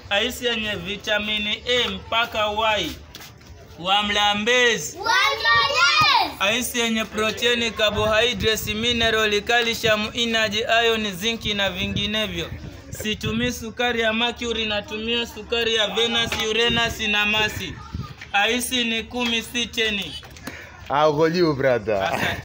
Aisi yenye vitamini A mpaka Y. Wa mlambezi. Aisi yenye proteini, carbohydrates, mineral, calcium, energy, iron, zinc na vinginevyo. Situmii sukari ya mercury, natumia sukari ya Venus, Uranus na Mars. Aisi ni 10 si 10. Uko juu brother.